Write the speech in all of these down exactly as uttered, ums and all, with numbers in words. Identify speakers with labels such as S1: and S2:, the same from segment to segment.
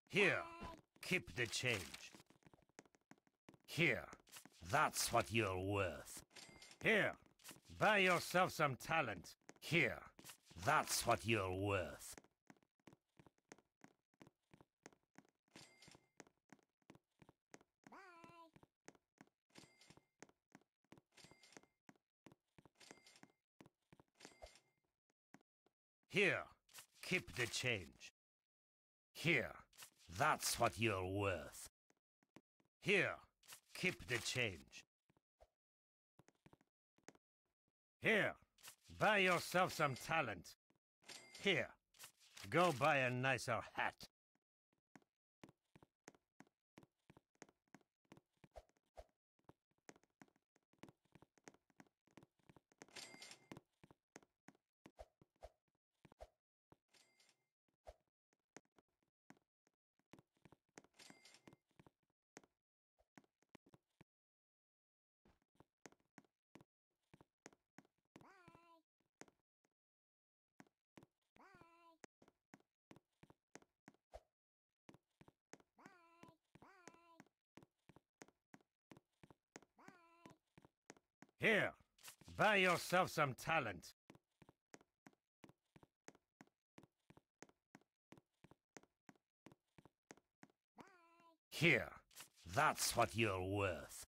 S1: Here, keep the change. Here, that's what you're worth. Here, buy yourself some talent. Here, that's what you're worth. Here, keep the change. Here, that's what you're worth. Here, keep the change. Here, buy yourself some talent. Here, go buy a nicer hat. Here, buy yourself some talent. Here, that's what you're worth.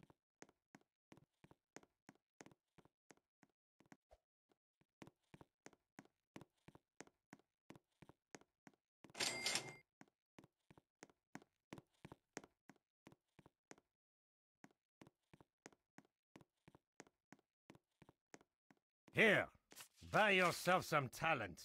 S1: Here, buy yourself some talent.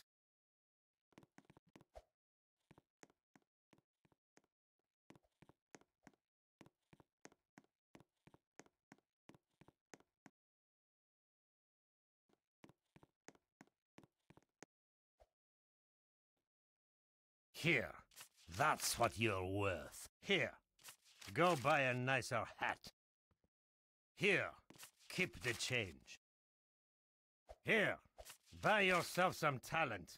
S1: Here, that's what you're worth. Here, go buy a nicer hat. Here, keep the change. Here, buy yourself some talent.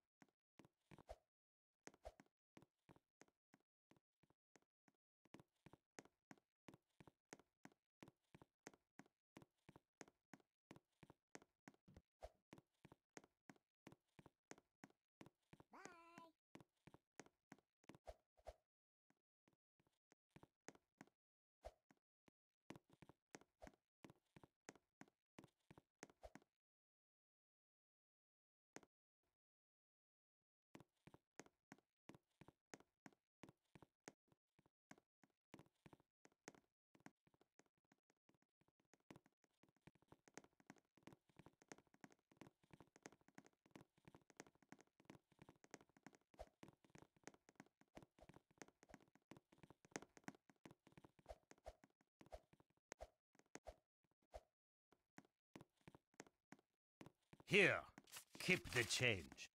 S1: Here, keep the change.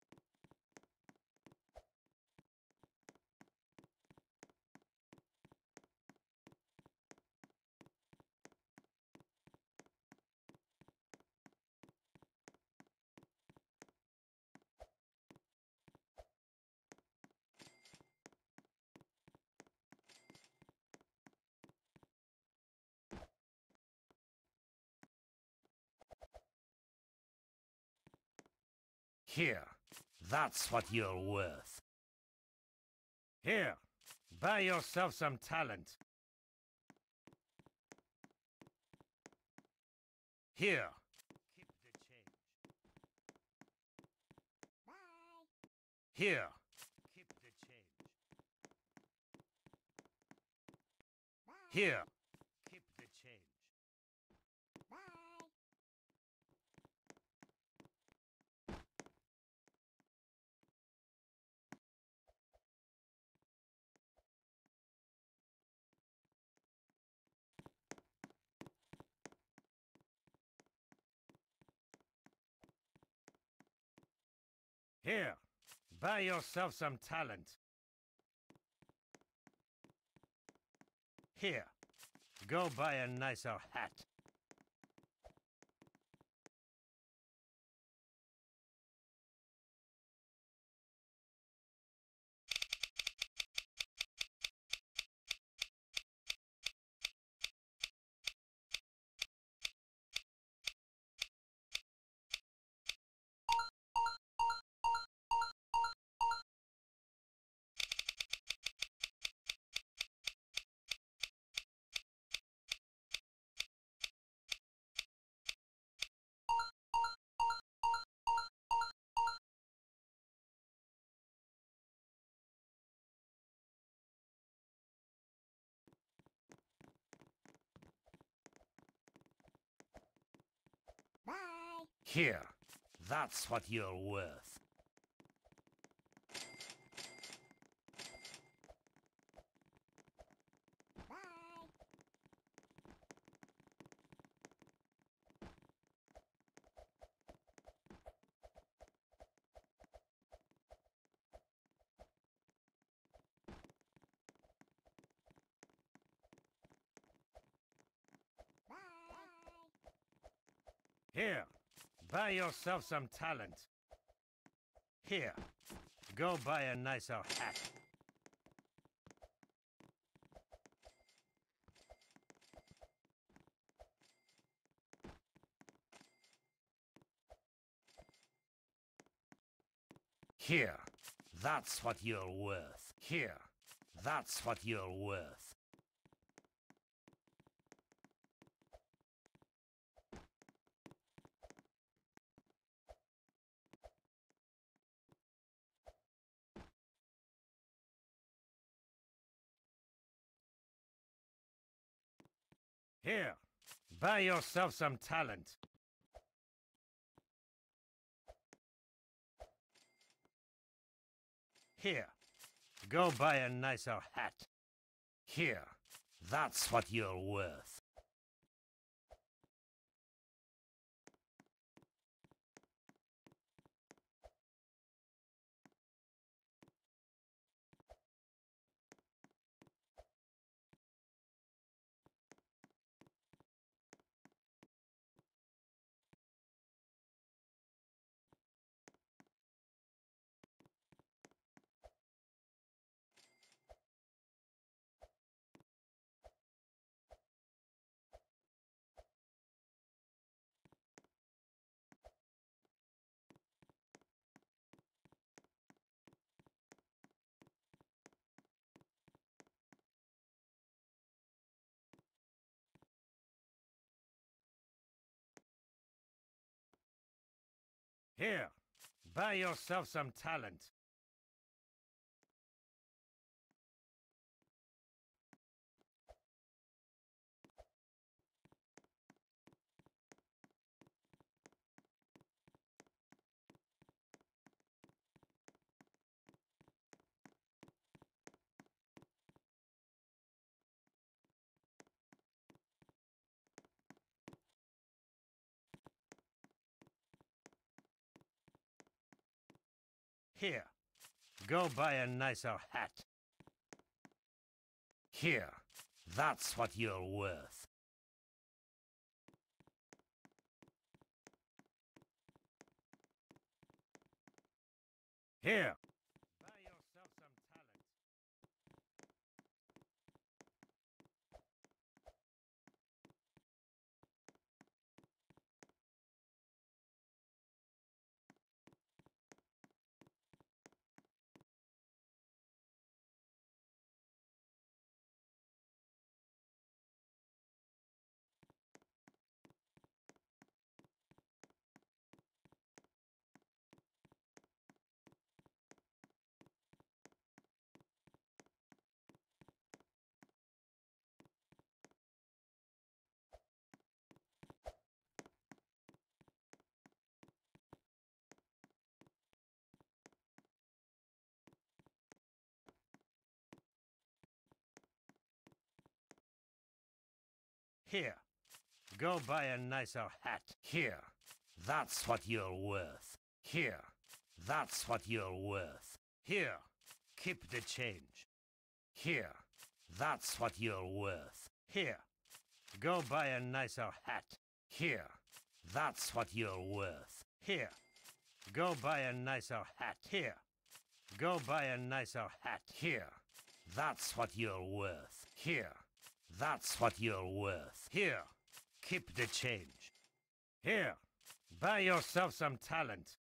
S1: Here, that's what you're worth. Here, buy yourself some talent. Here, keep the change. Here, keep the change. Here, keep the change. Here, buy yourself some talent. Here, go buy a nicer hat. Here, that's what you're worth. Here, buy yourself some talent. Here, go buy a nicer hat. Here, that's what you're worth. Here, that's what you're worth. Here, buy yourself some talent. Here, go buy a nicer hat. Here, that's what you're worth. Here, buy yourself some talent. Here, go buy a nicer hat. Here, that's what you're worth. Here, buy yourself some talent. Here, go buy a nicer hat. Here, that's what you're worth. Here, that's what you're worth. Here, keep the change. Here, that's what you're worth. Here, go buy a nicer hat. Here, that's what you're worth. Here, go buy a nicer hat. Here, go buy a nicer hat. Here, that's what you're worth. Here, that's what you're worth. Here, keep the change. Here, buy yourself some talent.